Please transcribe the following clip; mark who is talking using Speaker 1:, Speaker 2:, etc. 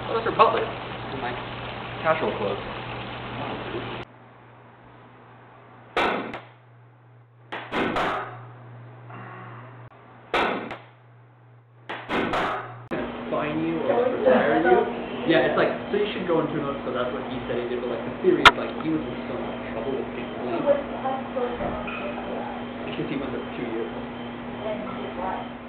Speaker 1: Oh, those are butlers. In my casual clothes.
Speaker 2: Fine you or fire you? Yeah, it's like, so you should go into another, so that's what he said he did, but like the theory is like he was in so much trouble with getting clean. Because he went there for 2 years.